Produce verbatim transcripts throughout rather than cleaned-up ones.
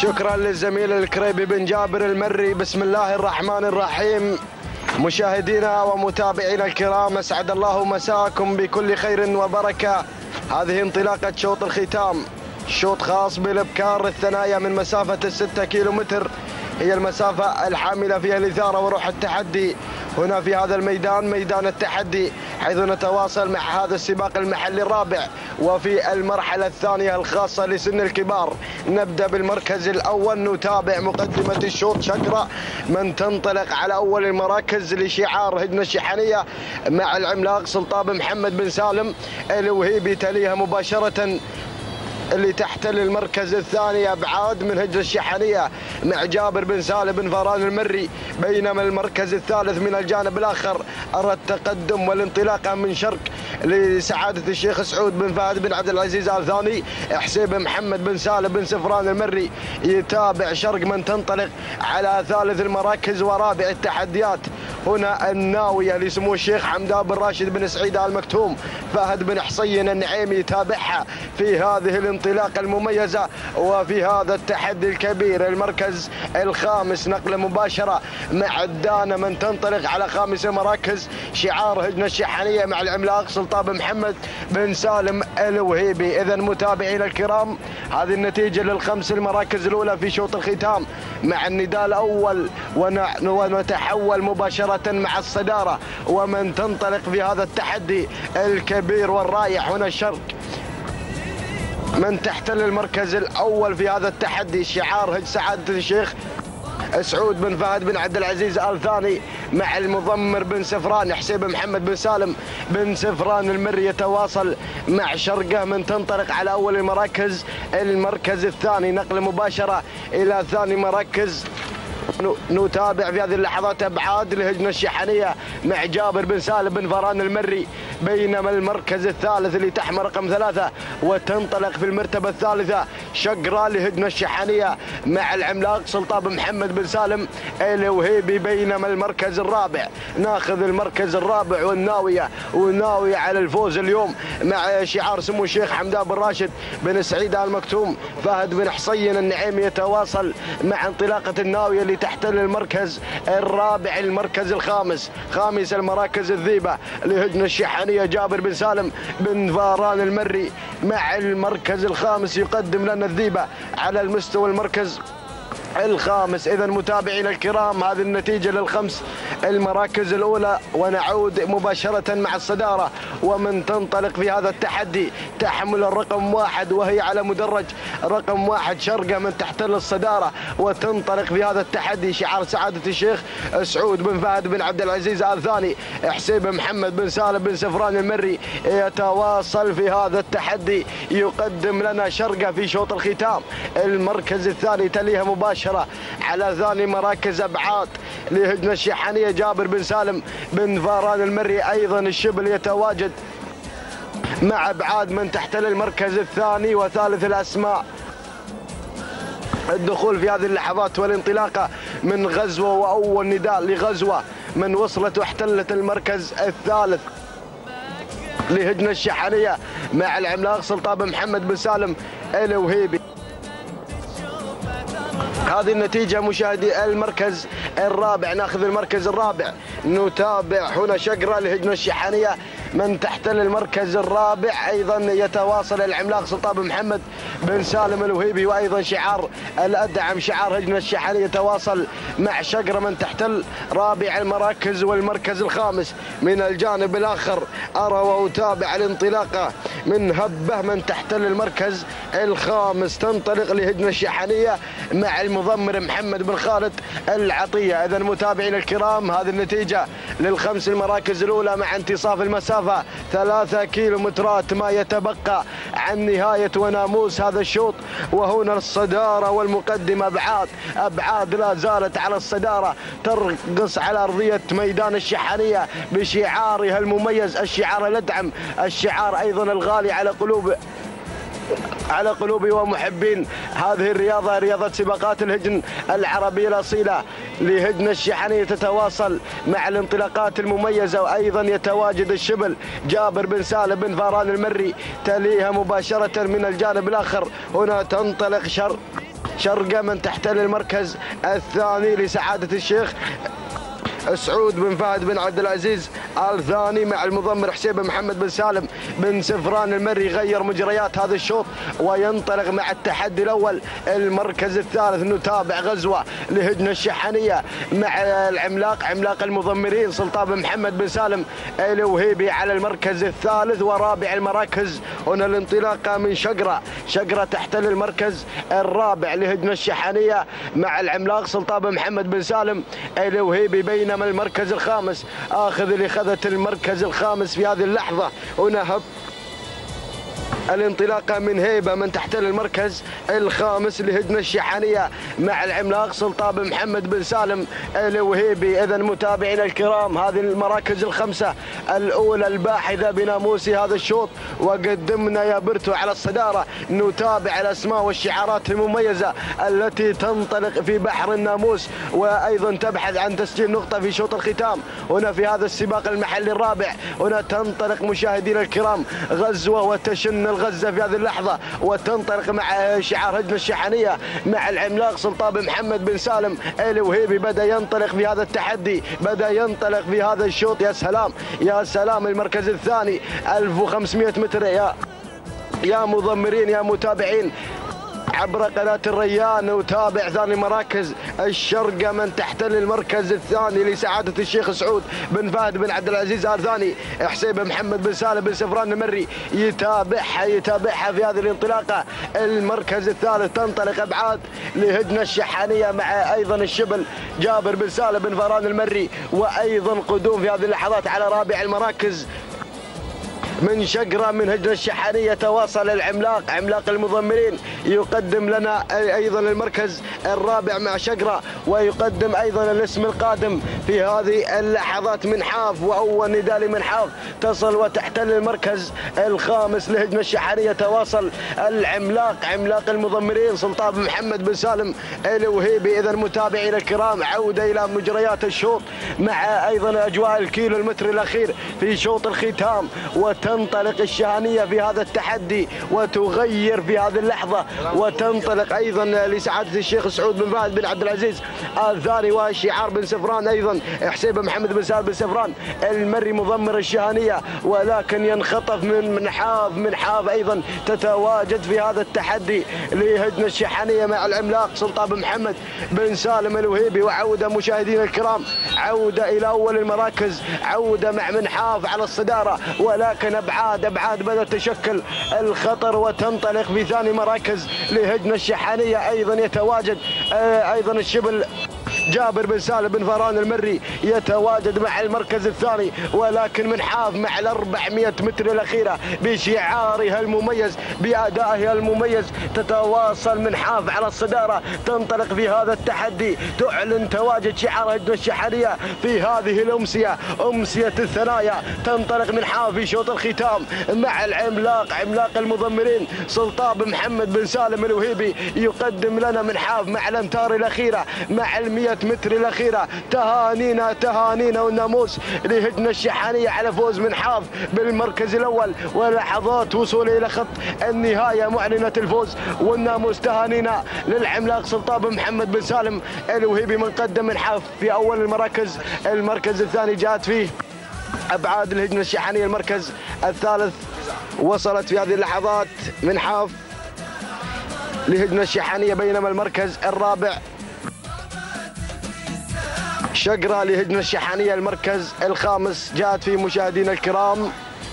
شكرا للزميل الكريبي بن جابر المري. بسم الله الرحمن الرحيم. مشاهدينا ومتابعينا الكرام، اسعد الله مساكم بكل خير وبركه. هذه انطلاقه شوط الختام، شوط خاص بالابكار الثنايا من مسافه الستة كيلو متر، هي المسافه الحامله فيها الاثاره وروح التحدي. هنا في هذا الميدان، ميدان التحدي، حيث نتواصل مع هذا السباق المحلي الرابع وفي المرحلة الثانية الخاصة لسن الكبار. نبدأ بالمركز الأول، نتابع مقدمة الشوط شقرة من تنطلق على أول المراكز لشعار هجنة الشحنية مع العملاق سلطان محمد بن سالم الوهيبي. تليها مباشرة اللي تحتل المركز الثاني أبعاد من هجنة الشحنية مع جابر بن سالم بن فاران المري، بينما المركز الثالث من الجانب الآخر أرى التقدم والانطلاقة من شرق لسعادة الشيخ سعود بن فهد بن عبد العزيز آل ثاني. حسيب محمد بن سالم بن سفران المري يتابع شرق من تنطلق على ثالث المراكز ورابع التحديات. هنا الناوية لسمو الشيخ حمدان بن راشد بن سعيد آل مكتوم، فهد بن حصين النعيمي يتابعها في هذه الانطلاقة المميزة وفي هذا التحدي الكبير. المركز الخامس نقلة مباشرة مع الدانة من تنطلق على خامس المراكز شعار هجنة الشحنية مع العملاق سلطان بن محمد بن سالم الوهيبي. إذا متابعينا الكرام، هذه النتيجة للخمس المراكز الأولى في شوط الختام مع النداء الأول، ونتحول مباشرة مع الصدارة ومن تنطلق في هذا التحدي الكبير والرائع. هنا الشرق من تحتل المركز الأول في هذا التحدي شعار هج سعادة الشيخ سعود بن فهد بن عبد العزيز آل ثاني مع المضمر بن سفران حسيب محمد بن سالم بن سفران المري يتواصل مع شرقه من تنطلق على أول المراكز. المركز الثاني نقل مباشرة إلى ثاني مراكز. نتابع في هذه اللحظات أبعاد لهجنة الشحنية مع جابر بن سالم بن فاران المري، بينما المركز الثالث اللي تحمل رقم ثلاثة وتنطلق في المرتبة الثالثة شقرة لهجنة الشحنية مع العملاق سلطان بن محمد بن سالم الوهيبي. بينما المركز الرابع ناخذ المركز الرابع والناوية وناوية على الفوز اليوم مع شعار سمو الشيخ حمدان بن راشد بن سعيد آل مكتوم، فهد بن حصين النعيمي يتواصل مع انطلاقة الناوية اللي تحتل المركز الرابع. المركز الخامس خامس المراكز الذيبة لهجنة الشحنية جابر بن سالم بن فاران المري مع المركز الخامس يقدم لنا الذيبة على المستوى المركز الخامس. إذا متابعينا الكرام، هذه النتيجة للخمس المراكز الأولى، ونعود مباشرة مع الصدارة ومن تنطلق في هذا التحدي تحمل الرقم واحد وهي على مدرج رقم واحد شرقة من تحتل الصدارة وتنطلق في هذا التحدي شعار سعادة الشيخ سعود بن فهد بن عبد العزيز آل ثاني. حسيب محمد بن سالم بن سفران المري يتواصل في هذا التحدي يقدم لنا شرقة في شوط الختام. المركز الثاني تليها مباشرة على ثاني مراكز أبعاد لهجنة الشحنية جابر بن سالم بن فاران المري. أيضا الشبل يتواجد مع أبعاد من تحتل المركز الثاني وثالث الأسماء. الدخول في هذه اللحظات والانطلاقة من غزوة وأول نداء لغزوة من وصلت واحتلت المركز الثالث لهجنة الشحنية مع العملاق سلطان بن محمد بن سالم الوهيبي. هذه النتيجة مشاهدي المركز الرابع. ناخذ المركز الرابع، نتابع هنا شقرة لهجنة الشحنية من تحتل المركز الرابع. أيضا يتواصل العملاق سلطان بن محمد بن سالم الوهيبي، وأيضا شعار الأدعم شعار هجنة الشحنية يتواصل مع شقرة من تحتل رابع المراكز والمركز الخامس. من الجانب الآخر أرى وأتابع الانطلاقة من هبة من تحتل المركز الخامس تنطلق لهجنة الشحنية مع المضمر محمد بن خالد العطية. إذا متابعينا الكرام، هذه النتيجة للخمس المراكز الأولى مع انتصاف المسافة ثلاثة كيلومترات ما يتبقى عن نهاية وناموس هذا الشوط. وهنا الصدارة والمقدمة أبعاد أبعاد لا زالت على الصدارة، ترقص على أرضية ميدان الشحنية بشعارها المميز، الشعار الأدعم، الشعار أيضا الغالي على قلوب على قلوب ومحبين هذه الرياضة، رياضة سباقات الهجن العربية الأصيلة لهجن الشحنية. تتواصل مع الانطلاقات المميزة، وأيضا يتواجد الشبل جابر بن سالم بن فاران المري تليها مباشرة من الجانب الآخر. هنا تنطلق شر شرقة من تحتل المركز الثاني لسعادة الشيخ سعود بن فهد بن عبد العزيز آل ثاني مع المضمر حسين بن محمد بن سالم بن سفران المري. غير مجريات هذا الشوط وينطلق مع التحدي الأول المركز الثالث. نتابع غزوة لهجنة الشحنية مع العملاق عملاق المضمرين سلطان بن محمد بن سالم الوهيبي على المركز الثالث. ورابع المراكز هنا الانطلاقة من شقرة. شقرة تحتل المركز الرابع لهجنة الشحنية مع العملاق سلطان بن محمد بن سالم الوهيبي. بينما المركز الخامس آخذ اللي خذت المركز الخامس في هذه اللحظة هنا هب الانطلاقة من هيبة من تحتل المركز الخامس لهجنة الشحنية مع العملاق سلطان بن محمد بن سالم الوهيبي. إذا متابعينا الكرام هذه المراكز الخمسة الأولى الباحثة بناموس هذا الشوط وقدمنا يا برتو على الصدارة. نتابع الأسماء والشعارات المميزة التي تنطلق في بحر الناموس وأيضا تبحث عن تسجيل نقطة في شوط الختام هنا في هذا السباق المحلي الرابع. هنا تنطلق مشاهدينا الكرام غزوة وتشن الغزة في هذه اللحظة وتنطلق مع شعار هجنة الشحنية مع العملاق سلطان بن محمد بن سالم الوهيبي. بدأ ينطلق في هذا التحدي بدأ ينطلق في هذا الشوط. يا سلام يا سلام. المركز الثاني ألف وخمسمئة متر يا يا مضمرين يا متابعين عبر قناة الريان. نتابع ثاني مراكز الشرقة من تحتل المركز الثاني لسعادة الشيخ سعود بن فهد بن عبد العزيز آل ثاني حسين بن محمد بن سالم بن سفران المري يتابعها يتابعها في هذه الانطلاقة. المركز الثالث تنطلق أبعاد لهجنة الشحنية مع أيضا الشبل جابر بن سالم بن فران المري. وأيضا قدوم في هذه اللحظات على رابع المراكز من شقرة من هجنة الشحنية. تواصل العملاق عملاق المضمرين يقدم لنا أيضا المركز الرابع مع شقرة ويقدم أيضا الاسم القادم في هذه اللحظات منحاف. وأول نداء لمنحاف تصل وتحتل المركز الخامس لهجنة الشحنية. تواصل العملاق عملاق المضمرين سلطان بن محمد بن سالم الوهيبي. إذا متابعينا الكرام عودة إلى مجريات الشوط مع أيضا أجواء الكيلو المتر الأخير في شوط الختام. وتنطلق الشحنية في هذا التحدي وتغير في هذه اللحظة وتنطلق أيضا لسعادة الشيخ سعود بن فهد بن عبد العزيز آل ثاني وشعار بن سفران أيضا حسين بن محمد بن سالم بن سفران المري مضمر الشحنية. ولكن ينخطف من منحاف منحاف أيضا تتواجد في هذا التحدي لهجنة الشحنية مع العملاق سلطان بن محمد بن سالم الوهيبي. وعودة مشاهدينا الكرام عودة إلى أول المراكز عودة مع منحاف على الصدارة. ولكن ابعاد ابعاد بدأ تشكل الخطر وتنطلق في ثاني مراكز لهجنة الشحنية. ايضا يتواجد ايضا الشبل جابر بن سالم بن فران المري يتواجد مع المركز الثاني. ولكن منحاف مع الأربعمئة متر الأخيرة بشعارها المميز بأدائها المميز تتواصل منحاف على الصدارة. تنطلق في هذا التحدي تعلن تواجد شعار هجنة الشحنية في هذه الأمسية أمسية الثنايا. تنطلق منحاف في شوط الختام مع العملاق عملاق المضمرين سلطان بن محمد بن سالم الوهيبي يقدم لنا منحاف مع الأمتار الأخيرة مع المئة متر الأخيرة. تهانينا تهانينا والناموس لهجنة الشحنية على فوز منحاف بالمركز الأول. ولحظات وصوله إلى خط النهاية معلنة الفوز والناموس. تهانينا للعملاق سلطان بن محمد بن سالم الوهيبي من قدم منحاف في أول المراكز. المركز الثاني جاءت فيه أبعاد الهجنة الشحنية. المركز الثالث وصلت في هذه اللحظات منحاف لهجنة الشحنية. بينما المركز الرابع شقرة لهجنة الشحنية. المركز الخامس جاءت فيه مشاهدينا الكرام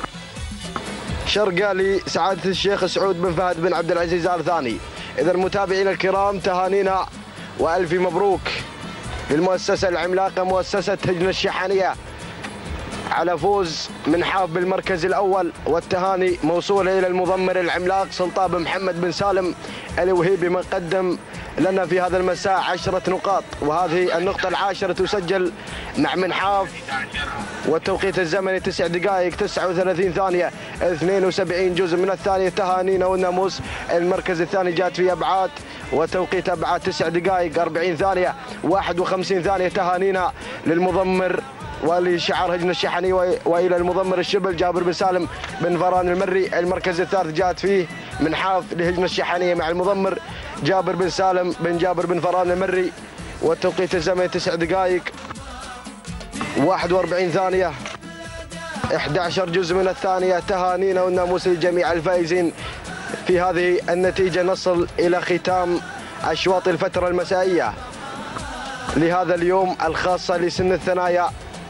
شرقة لسعادة الشيخ سعود بن فهد بن عبد العزيز آل ثاني. إذا متابعينا الكرام تهانينا وألف مبروك للمؤسسة العملاقة مؤسسة هجنة الشحنية على فوز منحاف بالمركز الأول. والتهاني موصولة إلى المضمر العملاق سلطان بن محمد بن سالم الوهيبي من قدم لنا في هذا المساء عشرة نقاط. وهذه النقطة العاشرة تسجل مع منحاف والتوقيت الزمني تسع دقائق تسعة وثلاثين ثانية اثنين وسبعين جزء من الثانية. تهانينا والناموس. المركز الثاني جاءت في أبعاد وتوقيت أبعاد تسع دقائق أربعين ثانية واحد وخمسين ثانية. تهانينا للمضمر ولشعار هجنة الشحنية وإلى المضمر الشبل جابر بن سالم بن فران المري. المركز الثالث جاءت فيه من حاف لهجنة الشحانية مع المضمر جابر بن سالم بن جابر بن فران المري، والتوقيت الزمني تسع دقائق واحد وأربعين ثانية أحد عشر جزء من الثانية. تهانينا والناموس لجميع الفائزين في هذه النتيجة. نصل إلى ختام أشواط الفترة المسائية لهذا اليوم الخاصة لسن الثنايا،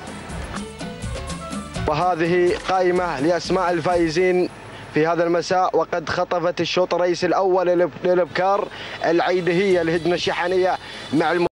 وهذه قائمة لأسماء الفائزين في هذا المساء. وقد خطفت الشوط الرئيسي الأول للإبكار العيدهية لهجنة الشحانية مع الم...